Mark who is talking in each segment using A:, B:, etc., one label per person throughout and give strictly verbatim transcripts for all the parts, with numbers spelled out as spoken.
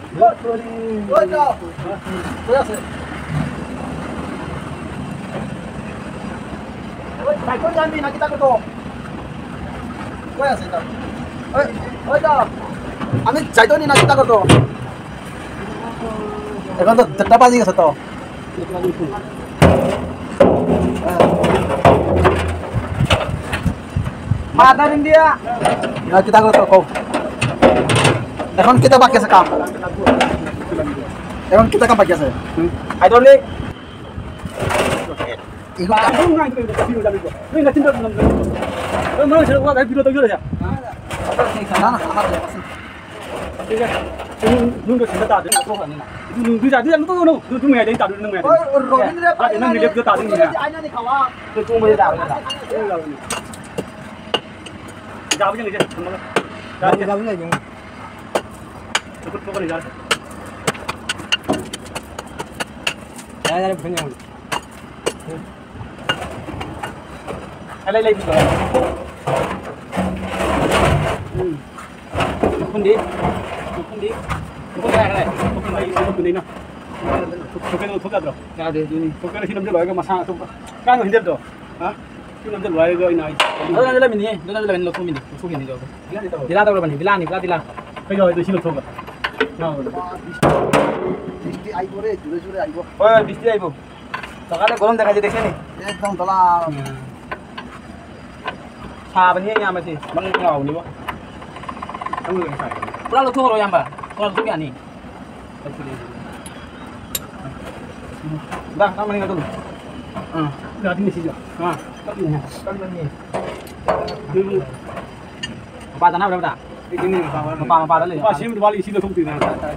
A: Oi, chào. Tôi আছে। Oi, cycle জানবি নাকি তাকে তো? কই আছে তা? ওই, ওই দা। আমি যাইতো নি নাকি তাকে তো? এখন তো চারটা বাজে গেছে তো। মাথা দিন দিয়া। না কি তাকে তো কও। এখন kita pakai sekam. এখন kita kan pakai se. Hydraulic. Ikut kamu nggak itu video dari gua. Ini nggak cinta dengan gua. Eh mana sih gua dari video tahu aja. Nah, nah, apa ya pasti. Iya. Nunggu cinta tadi nak kau ni nak. Nunggu jadi anu tu nu. Tu nunggu ada tadi nunggu ada. Oh, Robin dia. Ada nunggu dia tadi ni. Ada ni kawan. Tu tu boleh dah. Jauh je ni je. Jauh jauh ni je. Cukup cukup ni jalan. Jalan jalan punya. Alai lagi tu. Hmm. Kundi, kundi, kundi apa ni? Kundi lagi, kundi ni. Kundi tu kundi tu. Ada ni. Kundi ni nampak lagi masa tu. Kan hindi tu. Ah? Ni nampak lagi lagi ni. Ada jalan ni. Jalan jalan ni kundi ni. Kundi ni tu. Dila tu berapa ni? Dila ni, dila dila. Kaya itu sih tu. Nah, bৃষ্টি আইব রে জুরে জুরে আইব ওই বৃষ্টি আইব সকালে গরম দেখা যায় দেখছেন একদম তলা সাবানি ইয়ামাছি মান গাও নিব আমি খাই পুরা লথু হলো ইয়ামবা পুরা লথু কি আনি dah kamu ni ngadul ah dah di sini ah tapi ni tapi ni dulu apa tanah berapa ini apa apa dah le apa sim diwali isi lo thukti na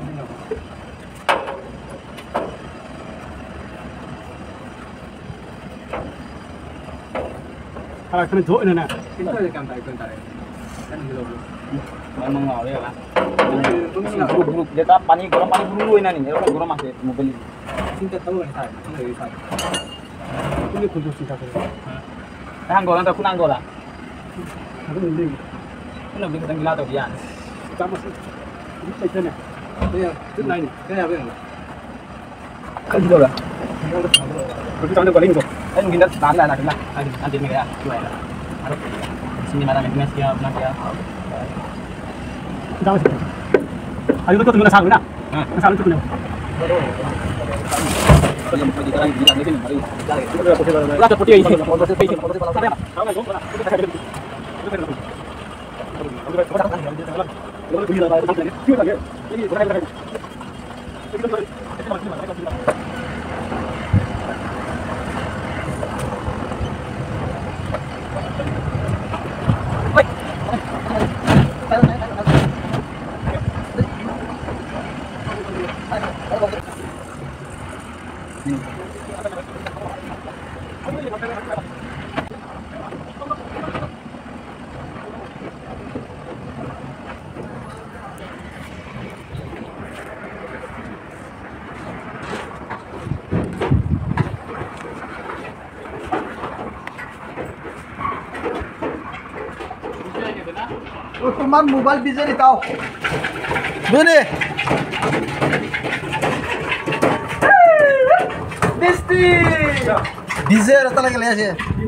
A: kalau kena jauh ni na kita ada kampai kampai kan gitu memang ngau dia lah buruk dia tak pani garam pani buruk ini ni orang garam masih mobil ini kita tahu ni saya ini saya ini khusus kita tu hang garam tak kunang garam aku ni ini lebih kita gila tu dia kita masih ini saya ni dia tu lain ni saya apa ni kan gitu lah kita ada paling tu eh mungkin dah dah dah dah nanti ni ya dua ya sini mana ni mas dia mana dia dah masih ayo tu tu mana sang mana sang tu mana kalau mau kita lagi bilang ni mari kita ada putih ini putih putih putih apa ya tahu enggak gua kita ada itu Udah kita kan dia jalan. Lalu dia dah ada ni. Kita lagi. Ini udah ada. Kita masih masih তোমার mobile বিজে নিতাও বুঝলি বৃষ্টি বিজে রাস্তা লাগে আছে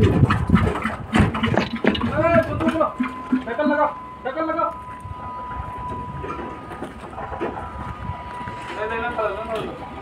A: cycle লাগাও সাইকেল লাগাও লে লে লে